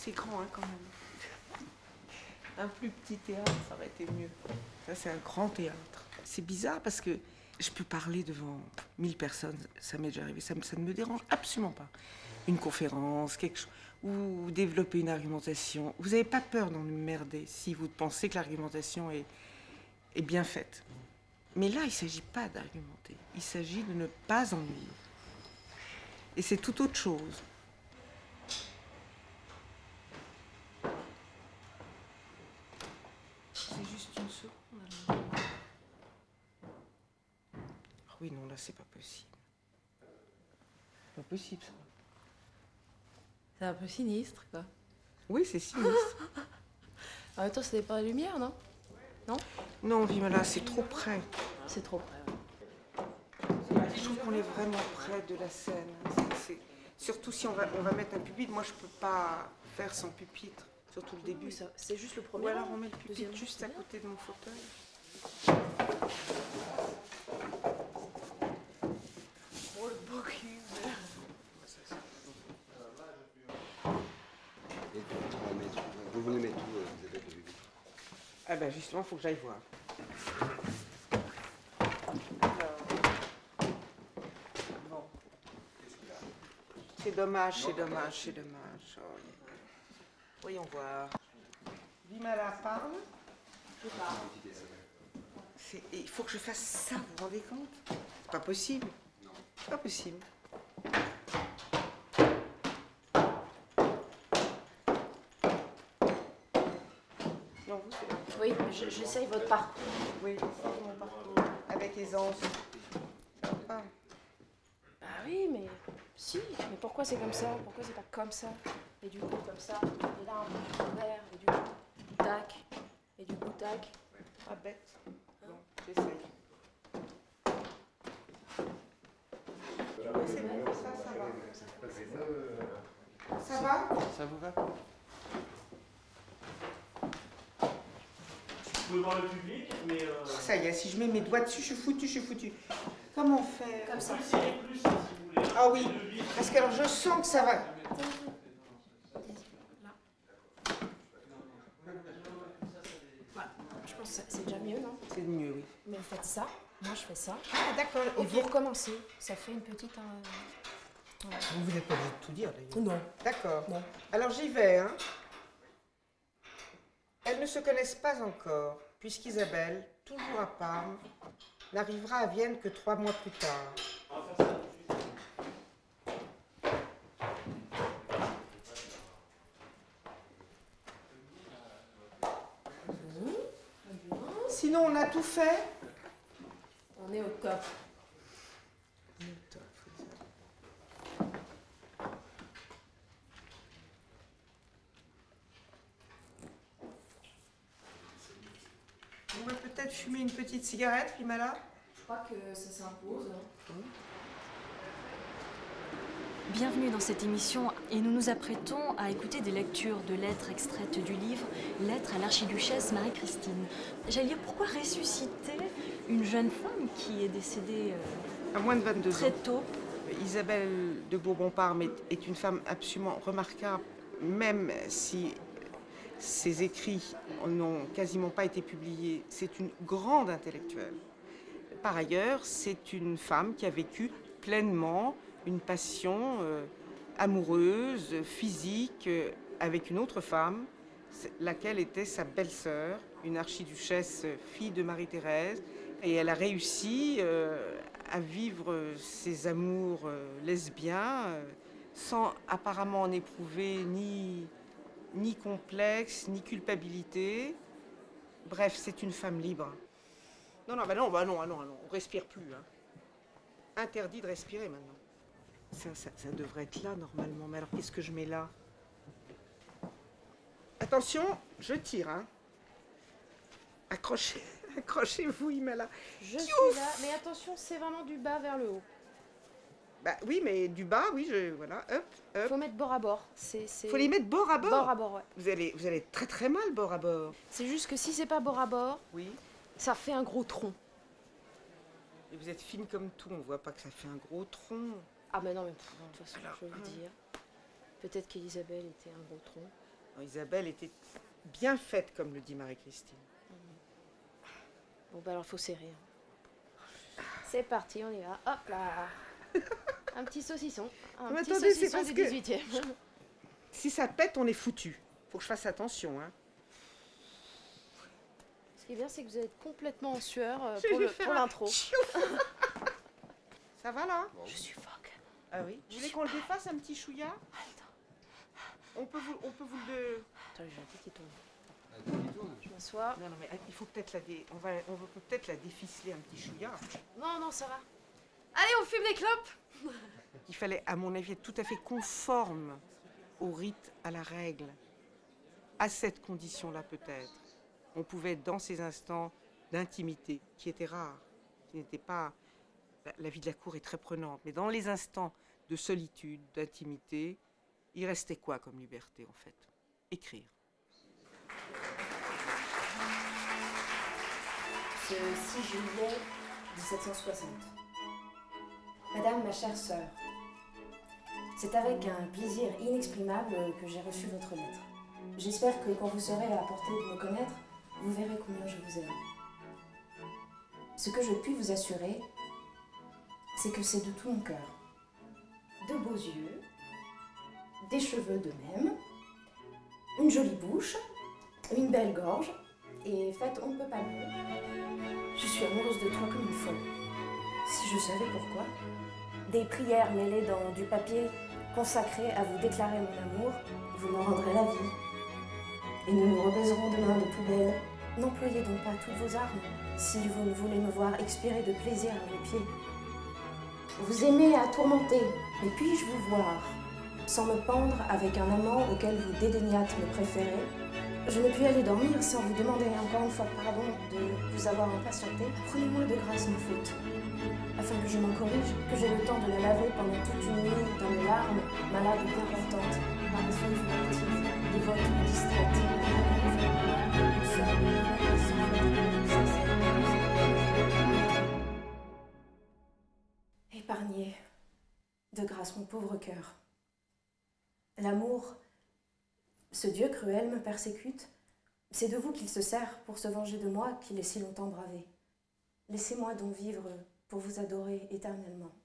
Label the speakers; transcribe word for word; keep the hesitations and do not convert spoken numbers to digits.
Speaker 1: C'est grand, hein, quand même. Un plus petit théâtre, ça aurait été mieux. Ça, c'est un grand théâtre. C'est bizarre parce que je peux parler devant mille personnes, ça m'est déjà arrivé, ça, ça ne me dérange absolument pas. Une conférence, quelque chose, ou développer une argumentation. Vous n'avez pas peur d'emmerder si vous pensez que l'argumentation est, est bien faite. Mais là, il ne s'agit pas d'argumenter, il s'agit de ne pas ennuyer. Et c'est tout autre chose. C'est juste une seconde. Alors. Oh oui, non, là, c'est pas possible. C'est pas possible, ça.
Speaker 2: C'est un peu sinistre, quoi.
Speaker 1: Oui, c'est sinistre.
Speaker 2: En même temps, ce n'est pas la lumière, non? Non?
Speaker 1: Non, Vimala, c'est trop près.
Speaker 2: C'est trop près, ouais.
Speaker 1: Je trouve qu'on est vraiment près de la scène. C'est, surtout si on va, on va mettre un pupitre. Moi, je peux pas faire sans pupitre, surtout le début.
Speaker 2: Oui, c'est juste le premier.
Speaker 1: Ou alors on met le pupitre
Speaker 2: deuxième,
Speaker 1: juste à côté de mon fauteuil.
Speaker 2: Oh, le beau cul.
Speaker 3: Vous voulez mettre où, vous avez vu?
Speaker 1: Ah ben justement, il faut que j'aille voir. Bon. C'est dommage, c'est dommage, c'est dommage. Oh, voyons voir. Vimala parle.
Speaker 2: Je parle.
Speaker 1: C'est, il faut que je fasse ça, vous vous rendez compte? C'est pas possible. C'est pas possible. Non, vous, c'est...
Speaker 2: Oui, je- j'essaye votre parcours.
Speaker 1: Oui, c'est mon parcours. Avec aisance. Ça va pas.
Speaker 2: Bah oui, mais si. Mais pourquoi c'est comme ça? Pourquoi c'est pas comme ça? Et du coup, comme ça. Et là, un peu plus vert. Et du coup, tac. Et du coup, tac.
Speaker 1: Pas bête. Bon, j'essaye. Oui, c'est bon, ça, ça va. Ça va?
Speaker 4: Ça vous va?
Speaker 5: Vous pouvez voir le public, mais... Euh...
Speaker 1: Ça y est, si je mets mes doigts dessus, je suis foutu, je suis foutu. Comment faire?
Speaker 2: Comme ça.
Speaker 5: Plus, plus, si vous voulez.
Speaker 1: Ah oui, parce que alors je sens que ça va.
Speaker 2: Là. Voilà. Je pense que c'est déjà mieux, non?
Speaker 1: C'est mieux, oui.
Speaker 2: Mais vous faites ça. Moi, je fais ça.
Speaker 1: Ah, d'accord,
Speaker 2: Et
Speaker 1: ok.
Speaker 2: vous recommencez. Ça fait une petite... euh, voilà.
Speaker 1: Vous n'êtes pas obligé de tout dire, d'ailleurs.
Speaker 2: Non.
Speaker 1: D'accord.
Speaker 2: Non.
Speaker 1: Alors j'y vais, hein. Elles ne se connaissent pas encore, puisqu'Isabelle, toujours à Parme, n'arrivera à Vienne que trois mois plus tard. Sinon, on a tout fait.
Speaker 2: On est au top.
Speaker 1: On est au top, faut dire. On va peut-être fumer une petite cigarette, Vimala.
Speaker 2: Je crois que ça s'impose.
Speaker 6: Bienvenue dans cette émission et nous nous apprêtons à écouter des lectures de lettres extraites du livre « Lettres à l'archiduchesse Marie-Christine ». J'allais dire, pourquoi ressusciter une jeune femme qui est décédée euh,
Speaker 1: À moins de vingt-deux
Speaker 6: très
Speaker 1: ans.
Speaker 6: tôt?
Speaker 1: Isabelle de Bourbon-Parme est, est une femme absolument remarquable, même si ses écrits n'ont quasiment pas été publiés. C'est une grande intellectuelle. Par ailleurs, c'est une femme qui a vécu pleinement une passion euh, amoureuse, physique, euh, avec une autre femme, laquelle était sa belle-sœur, une archiduchesse fille de Marie-Thérèse. Et elle a réussi euh, à vivre ses amours euh, lesbiens euh, sans apparemment en éprouver ni, ni complexe, ni culpabilité. Bref, c'est une femme libre. Non, non, bah non, bah non, ah non, ah non, on respire plus. Hein. Interdit de respirer maintenant. Ça, ça, ça devrait être là normalement, mais alors qu'est-ce que je mets là? Attention, je tire, hein. Accrochez, accrochez-vous, Imala.
Speaker 2: Je
Speaker 1: Tiouf.
Speaker 2: suis là, mais attention, c'est vraiment du bas vers le haut.
Speaker 1: Bah oui, mais du bas, oui, je, voilà, hop, hop.
Speaker 2: Faut mettre bord à bord. C'est, c'est...
Speaker 1: Faut les mettre bord à bord.
Speaker 2: Bord à bord, ouais.
Speaker 1: Vous allez, vous allez être très très mal bord à bord.
Speaker 2: C'est juste que si c'est pas bord à bord,
Speaker 1: Oui.
Speaker 2: ça fait un gros tronc.
Speaker 1: Et vous êtes fine comme tout, on voit pas que ça fait un gros tronc.
Speaker 2: Ah mais non, mais pff, de toute façon,
Speaker 1: Alors,
Speaker 2: je vais vous
Speaker 1: hein.
Speaker 2: dire. Peut-être qu'Elisabeth était un gros tronc.
Speaker 1: Non, Isabelle était bien faite, comme le dit Marie-Christine.
Speaker 2: Bon, bah alors, faut serrer. C'est parti, on y va. Hop là. Un petit saucisson. Un
Speaker 1: Mais
Speaker 2: petit
Speaker 1: attendez, c'est
Speaker 2: saucisson
Speaker 1: parce
Speaker 2: du
Speaker 1: que-
Speaker 2: dix-huitième.
Speaker 1: Si ça pète, on est foutu. Faut que je fasse attention, hein.
Speaker 2: Ce qui est bien, c'est que vous êtes complètement en sueur euh,
Speaker 1: Je
Speaker 2: pour
Speaker 1: vais
Speaker 2: le-
Speaker 1: faire
Speaker 2: pour
Speaker 1: un
Speaker 2: l'intro.
Speaker 1: Ça va là?
Speaker 2: Je suis phoque.
Speaker 1: Ah oui. Vous voulez qu'on le défasse un petit chouïa? On peut vous, on peut vous le.
Speaker 2: Attends, j'ai un petit qui tombe.
Speaker 3: Ah, tu tournes.
Speaker 2: Je m'assois.
Speaker 1: Non, non, mais il faut peut-être la dé... on va, on va peut-être la déficeler un petit chouïa.
Speaker 2: Non, non, ça va. Allez, on fume des clopes.
Speaker 1: Il fallait, à mon avis, être tout à fait conforme au rite, à la règle. À cette condition-là, peut-être, on pouvait être dans ces instants d'intimité, qui étaient rares, qui n'étaient pas... La, la vie de la cour est très prenante, mais dans les instants de solitude, d'intimité, il restait quoi comme liberté, en fait? Écrire.
Speaker 2: Ce six juillet dix-sept cent soixante. Madame, ma chère sœur, c'est avec un plaisir inexprimable que j'ai reçu votre lettre. J'espère que quand vous serez à la portée de me connaître, vous verrez combien je vous aime. Ce que je puis vous assurer, c'est que c'est de tout mon cœur. De beaux yeux, des cheveux de même, une jolie bouche, une belle gorge, et faites, on ne peut pas mieux. Je suis amoureuse de toi comme une folle. Si je savais pourquoi. Des prières mêlées dans du papier consacré à vous déclarer mon amour, vous me rendrez la vie. Et nous nous rebaiserons demain de plus belle. N'employez donc pas toutes vos armes, si vous ne voulez me voir expirer de plaisir à vos pieds. Vous aimez à tourmenter, mais puis-je vous voir, sans me pendre avec un amant auquel vous dédaignâtes me préférer? Je ne puis aller dormir sans vous demander encore une fois pardon de vous avoir impatienté. Prenez-moi de grâce ma faute, afin que je m'en corrige, que j'ai le temps de la laver pendant toute une nuit dans mes larmes, malade ou bien portante, paresseuse ou active, dévote ou distraite. Épargnez de grâce mon pauvre cœur. L'amour, ce Dieu cruel me persécute. C'est de vous qu'il se sert pour se venger de moi qu'il est si longtemps bravé. Laissez-moi donc vivre pour vous adorer éternellement.